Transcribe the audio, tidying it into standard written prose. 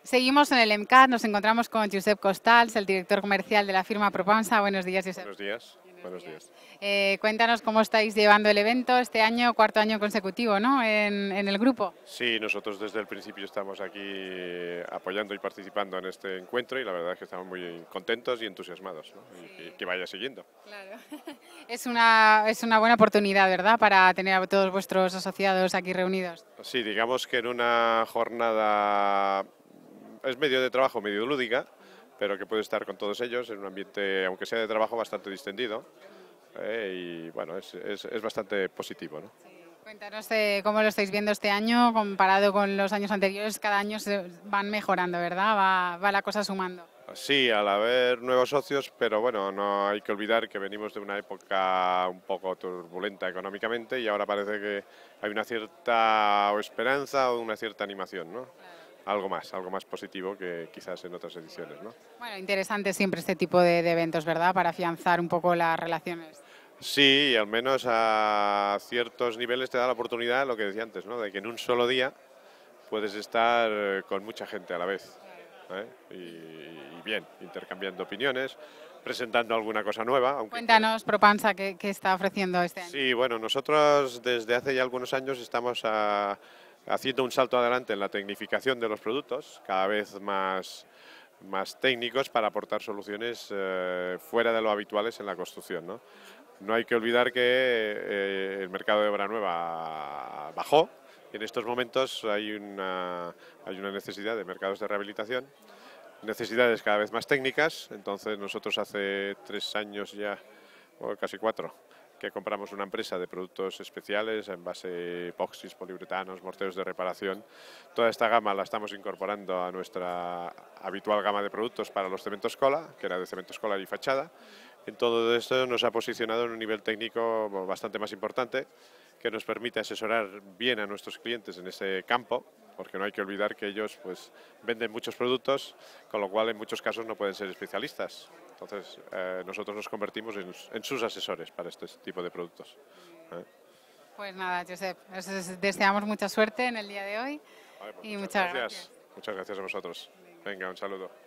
Seguimos en el EMCAT, nos encontramos con Josep Costals, el director comercial de la firma Propansa. Buenos días, Josep. Buenos días. Buenos días. Cuéntanos cómo estáis llevando el evento este año, cuarto año consecutivo, ¿no? en el grupo. Sí, nosotros desde el principio estamos aquí apoyando y participando en este encuentro y la verdad es que estamos muy contentos y entusiasmados, ¿no? Y que vaya siguiendo. Claro. Es una buena oportunidad, ¿verdad?, para tener a todos vuestros asociados aquí reunidos. Sí, digamos que en una jornada es medio de trabajo, medio lúdica, pero que puede estar con todos ellos en un ambiente, aunque sea de trabajo, bastante distendido. Y bueno, es bastante positivo, ¿no? Cuéntanos cómo lo estáis viendo este año comparado con los años anteriores. Cada año se van mejorando, ¿verdad? Va la cosa sumando. Sí, al haber nuevos socios, pero bueno, no hay que olvidar que venimos de una época un poco turbulenta económicamente y ahora parece que hay una cierta esperanza o una cierta animación, ¿no? Algo más positivo que quizás en otras ediciones, ¿no? Bueno, interesante siempre este tipo de eventos, ¿verdad?, para afianzar un poco las relaciones. Sí, al menos a ciertos niveles te da la oportunidad, lo que decía antes, ¿no?, de que en un solo día puedes estar con mucha gente a la vez, ¿eh? Y bien, intercambiando opiniones, presentando alguna cosa nueva. Cuéntanos, Propansa, ¿qué está ofreciendo este año? Sí, bueno, nosotros desde hace ya algunos años estamos haciendo un salto adelante en la tecnificación de los productos, cada vez más técnicos para aportar soluciones fuera de lo habituales en la construcción, ¿no? No hay que olvidar que el mercado de obra nueva bajó y en estos momentos hay una necesidad de mercados de rehabilitación, necesidades cada vez más técnicas. Entonces nosotros hace 3 años ya, o casi 4, que compramos una empresa de productos especiales en base epoxis, poliuretanos, morteros de reparación. Toda esta gama la estamos incorporando a nuestra habitual gama de productos para los cementos cola, que era de cementos cola y fachada. En todo esto nos ha posicionado en un nivel técnico bastante más importante, que nos permite asesorar bien a nuestros clientes en ese campo, porque no hay que olvidar que ellos pues venden muchos productos, con lo cual en muchos casos no pueden ser especialistas. Entonces nosotros nos convertimos en sus asesores para este tipo de productos. Pues nada, Josep, os deseamos mucha suerte en el día de hoy. Vale, pues Y muchas muchas gracias. gracias. Muchas gracias a vosotros. Venga, un saludo.